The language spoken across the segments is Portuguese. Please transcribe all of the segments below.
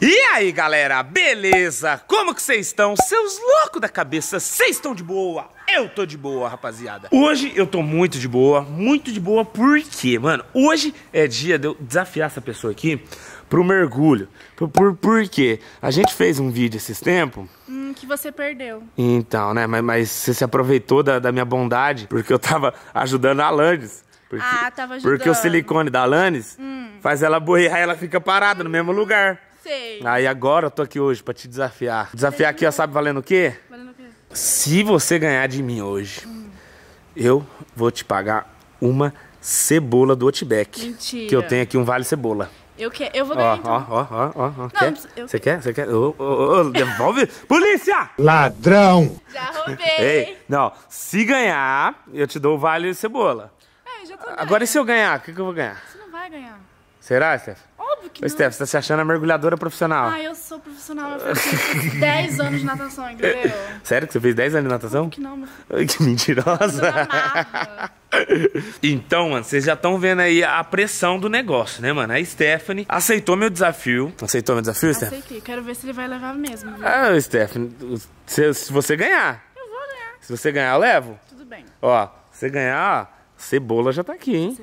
E aí, galera, beleza? Como que vocês estão? Seus loucos da cabeça, vocês estão de boa? Eu tô de boa, rapaziada. Hoje eu tô muito de boa, porque, mano, hoje é dia de eu desafiar essa pessoa aqui pro mergulho. Por quê? A gente fez um vídeo esses tempos... que você perdeu. Então, né, mas você se aproveitou da minha bondade, porque eu tava ajudando a Alanis. Tava ajudando. Porque o silicone da Alanis faz ela boiar e ela fica parada no mesmo lugar. Sei. Aí agora eu tô aqui hoje pra te desafiar. Desafiar aqui, ó, sabe valendo o quê? Valendo o quê? Se você ganhar de mim hoje, eu vou te pagar uma cebola do Outback. Mentira. Que eu tenho aqui um vale cebola. Eu vou ganhar, então. Ó. Não, Você quer? Devolve. Polícia! Ladrão! Já roubei. Ei, não. Se ganhar, eu te dou o vale cebola. Já tô Agora e se eu ganhar? O que eu vou ganhar? Você não vai ganhar. Será, Steph? Óbvio que Ô, não. Steph, você tá se achando a mergulhadora profissional. Eu sou profissional. Eu fiz 10 anos de natação, entendeu? Sério que você fez 10 anos de natação? Que não, meu filho. Ai, que mentirosa. Eu amava. Então, mano, vocês já estão vendo aí a pressão do negócio, né, mano? A Stephanie aceitou meu desafio. Aceitou meu desafio, Stephanie? Aceitei. Quero ver se ele vai levar mesmo, viu? Stephanie, se você ganhar. Eu vou ganhar. Se você ganhar, eu levo. Tudo bem. Ó, se você ganhar, ó, cebola já tá aqui, hein?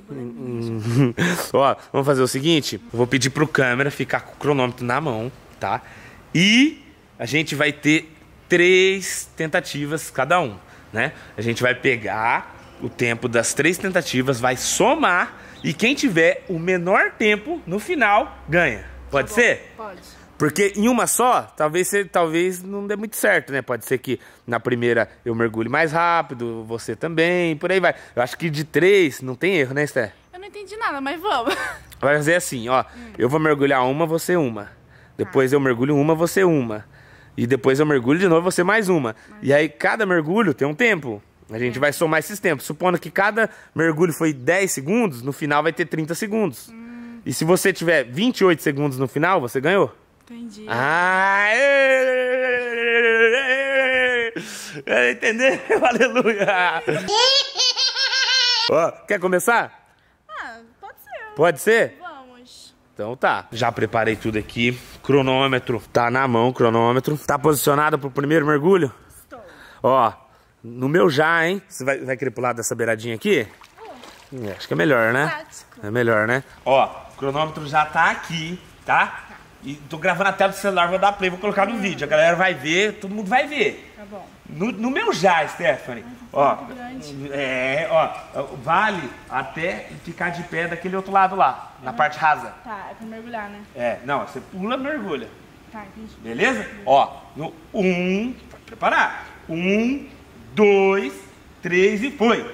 Ó, vamos fazer o seguinte. Eu vou pedir pro câmera ficar com o cronômetro na mão, tá? E a gente vai ter 3 tentativas cada um, né? A gente vai pegar o tempo das 3 tentativas, vai somar e quem tiver o menor tempo no final ganha. Pode ser? Pode. Porque em uma só, talvez não dê muito certo, né? Pode ser que na primeira eu mergulhe mais rápido, você também, por aí vai. Eu acho que de 3 não tem erro, né, Sté? Eu não entendi nada, mas vamos. Vai fazer assim, ó. Eu vou mergulhar uma, você uma. Depois eu mergulho uma, você uma. E depois eu mergulho de novo, você mais uma. E aí cada mergulho tem um tempo. A gente vai somar esses tempos. Supondo que cada mergulho foi 10 segundos, no final vai ter 30 segundos. E se você tiver 28 segundos no final, você ganhou. Entendi. Entendeu? Aleluia! Ó, quer começar? Pode ser. Pode ser? Vamos. Então tá. Já preparei tudo aqui. Cronômetro tá na mão, cronômetro. Tá posicionado pro primeiro mergulho? Estou. Ó, no meu já, hein? Você vai querer pular dessa beiradinha aqui? Acho que é melhor, né? Prático. É melhor, né? Ó, o cronômetro já tá aqui, tá? E tô gravando a tela do celular, vou dar play, vou colocar no vídeo. A galera vai ver, todo mundo vai ver. Tá bom. No meu já, Stephanie. Ó, grande. vale até ficar de pé daquele outro lado lá, na parte rasa. Tá, é pra mergulhar, né? Não, você pula, mergulha. Tá, entendi. Beleza? Ó, no 1, pode preparar. 1, 2, 3 e foi.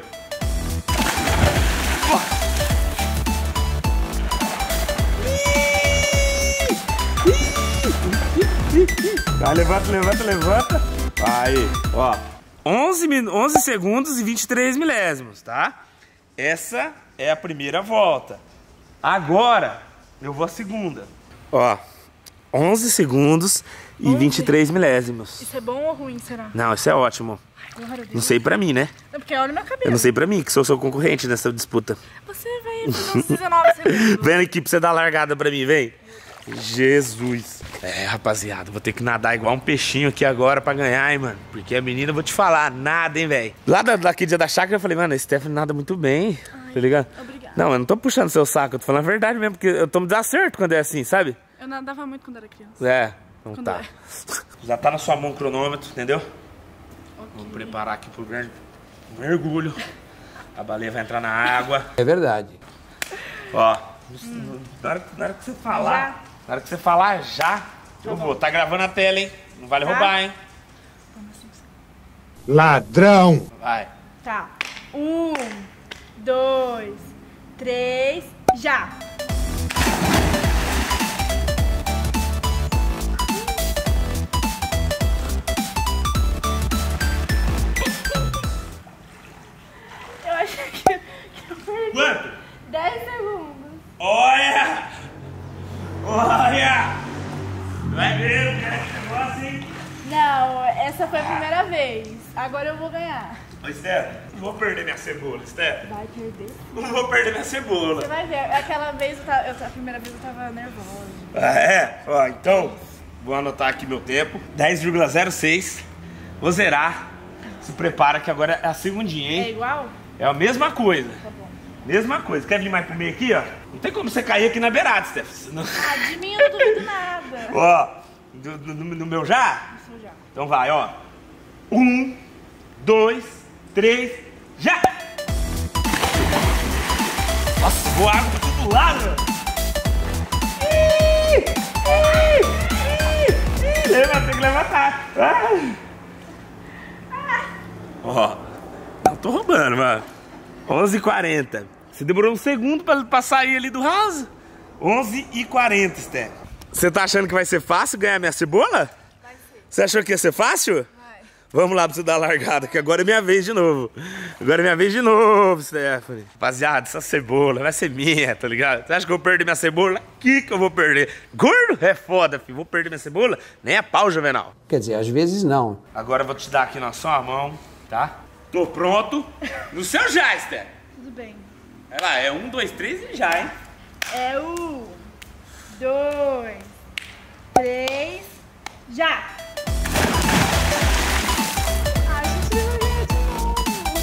Tá, levanta. Aí, ó. 11 segundos e 23 milésimos, tá? Essa é a primeira volta. Agora, eu vou a segunda. Ó, 11 segundos e 23 milésimos. Isso é bom ou ruim, será? Não, isso é ótimo. Glória a Deus. Não sei pra mim, né? É porque olha minha cabeça. Eu não sei pra mim, que sou seu concorrente nessa disputa. Você vai fazer uns 19 segundos. Vem aqui pra você dar largada pra mim, vem. Jesus. Rapaziada, vou ter que nadar igual um peixinho aqui agora pra ganhar, hein, mano. Porque a menina, eu vou te falar, nada, hein, velho. Lá daquele dia da chácara, eu falei, mano, a Stephanie nada muito bem. Tá ligado? Obrigada. Não, eu não tô puxando seu saco, eu tô falando a verdade mesmo, porque eu tomo desacerto quando é assim, sabe? Eu nadava muito quando era criança. Então Quando tá. Já tá na sua mão o cronômetro, entendeu? Vou preparar aqui pro grande mergulho. A baleia vai entrar na água. É verdade. Ó, na hora que você falar, na hora que você falar já, eu vou. Tá gravando a tela, hein? Não vale roubar, hein? Ladrão! Vai. Tá. 1, 2, 3, já! Eu achei que eu perdi. Quanto? 10 segundos. Olha! Olha! Vai ver, o cara que negócio, hein? Não, essa foi a primeira vez. Agora eu vou ganhar. Ô, Steph, não vou perder minha cebola, Steph. Vai perder. Não vou perder minha cebola. Você vai ver. Aquela vez, a primeira vez eu tava nervosa. Ah, é? Ó, então, vou anotar aqui meu tempo. 10,06. Vou zerar. Se prepara que agora é a segundinha, hein? É igual? É a mesma coisa. Tá bom. Mesma coisa. Quer vir mais pro meio aqui, ó? Não tem como você cair aqui na beirada, Steph. Senão... Ah, de mim eu não duvido nada. Ó, no meu já? Isso já. Então vai, ó. 1, 2, 3, já! Nossa, voa água pra todo lado! Levanta, tem que levantar. Ó, não tô roubando, mano. 11h40. Você demorou um segundo pra sair ali do raso. 11h40, Steph. Você tá achando que vai ser fácil ganhar minha cebola? Vai ser. Você achou que ia ser fácil? Vai. Vamos lá pra você dar a largada, que agora é minha vez de novo. Agora é minha vez de novo, Stephanie. Rapaziada, essa cebola vai ser minha, tá ligado? Você acha que eu vou perder minha cebola? Que eu vou perder? Gordo? É foda, filho. Vou perder minha cebola? Nem a pau, Juvenal. Quer dizer, às vezes não. Agora eu vou te dar aqui na sua mão, tá? Tô pronto. No seu já, Steph. Tudo bem. Vai lá, é 1, 2, 3 e já, hein? É 1, 2, 3, já! Ai, gente, eu vou ganhar de novo.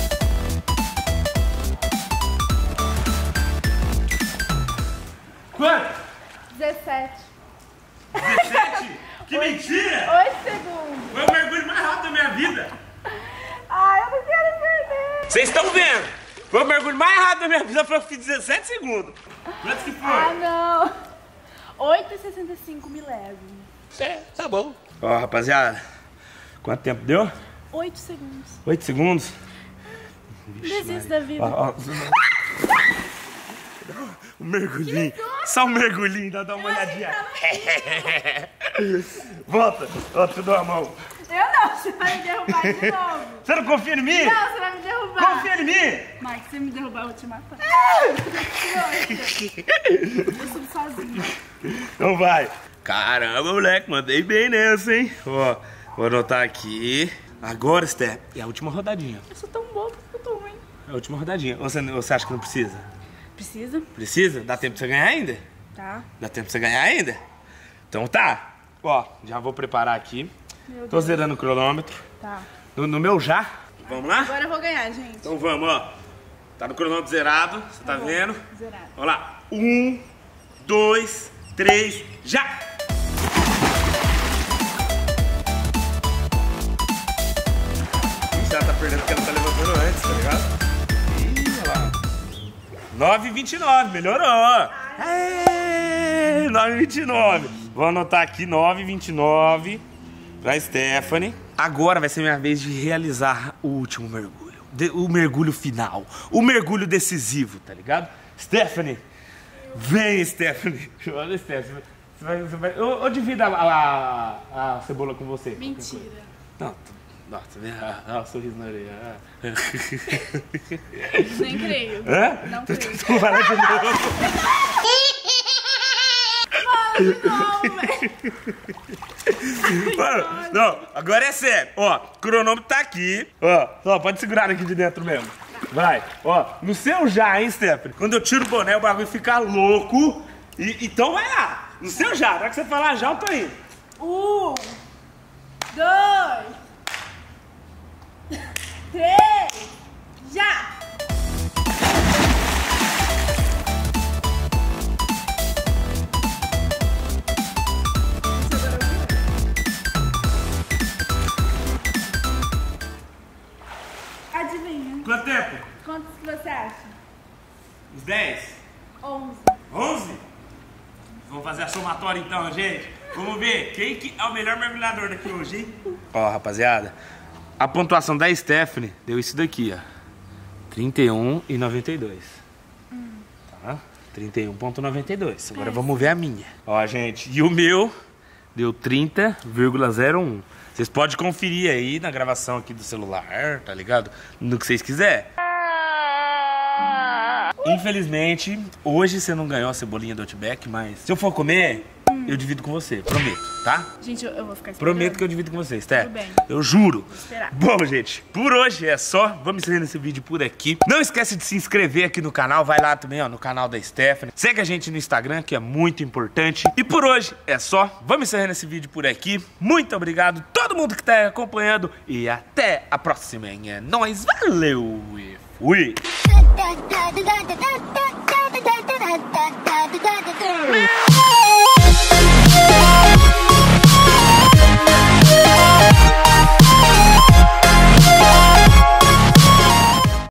Quanto? 17. 17? Que mentira! 8 segundos. Foi o mergulho mais rápido da minha vida. Ai, eu não quero perder. Vocês estão vendo? Foi o mergulho mais rápido da minha vida, foi eu fiz 17 segundos. Quanto que foi? Ah, não. 8,65 milésimos. É, tá bom. Ó, rapaziada, quanto tempo deu? 8 segundos. 8 segundos? Desisto da vida. Ó. Um mergulhinho. Só um mergulhinho, dá uma olhadinha. Volta. Ó, te dou a mão. Eu não, você vai me derrubar de novo. Você não confia em mim? Não, você vai me derrubar. Confia em mim? Mike, se você me derrubar, eu vou te matar. Eu subo sozinho. Então vai. Caramba, moleque, mandei bem nessa, hein? Ó, vou anotar aqui. Agora, Steph, é a última rodadinha. Eu sou tão boa que eu tô ruim. É a última rodadinha. Ou você acha que não precisa? Precisa? Precisa? Dá tempo pra você ganhar ainda? Tá. Dá tempo pra você ganhar ainda? Então tá. Ó, já vou preparar aqui. Meu Tô Deus. zerando o cronômetro. Tá. No meu já. Vamos lá? Agora eu vou ganhar, gente. Então vamos, ó. Tá no cronômetro zerado, você tá bom. vendo? Zerado. Vamos lá. 1, 2, 3, já! Ih, ela tá perdendo porque ela tá levantando antes, tá ligado? Ih, olha lá. 9h29, melhorou! 9h29. Vou anotar aqui 9h29 pra Stephanie. Agora vai ser minha vez de realizar o último mergulho. O mergulho final. O mergulho decisivo, tá ligado? Stephanie, vem, Stephanie. Olha, Stephanie. Você vai... Eu divido a cebola com você. Mentira. Não, nossa, o sorriso na orelha. Nem creio. Hã? Não creio. Tu vai lá de novo. Não, velho. Mano, não, agora é sério. Ó, o cronômetro tá aqui. Ó, pode segurar aqui de dentro mesmo. Vai, ó, no seu já, hein, Stephanie? Quando eu tiro o boné, o bagulho fica louco. Então vai lá, no seu já. Na hora que você falar já, eu tô indo. 1, 2, 3, já! Adivinha? Quanto tempo? Quantos que você acha? Uns 10? 11. 11? Vamos fazer a somatória então, gente. Vamos ver quem que é o melhor mergulhador daqui hoje, hein? Ó, rapaziada, a pontuação da Stephanie deu isso daqui, ó. 31,92. Tá? 31,92. Agora vamos ver a minha. Ó, gente, e o meu deu 30,01. Vocês podem conferir aí na gravação aqui do celular, tá ligado? No que vocês quiserem. Infelizmente, hoje você não ganhou a cebolinha do Outback, mas se eu for comer, eu divido com você. Prometo, tá? Gente, eu vou ficar esperando. Prometo que eu divido com você, Esther. Tudo bem. Eu juro. Vou esperar. Bom, gente, por hoje é só. Vamos encerrando esse vídeo por aqui. Não esquece de se inscrever aqui no canal. Vai lá também, ó, no canal da Stephanie. Segue a gente no Instagram, que é muito importante. E por hoje é só. Vamos encerrando esse vídeo por aqui. Muito obrigado a todo mundo que tá acompanhando. E até a próxima. É nóis. Valeu e fui.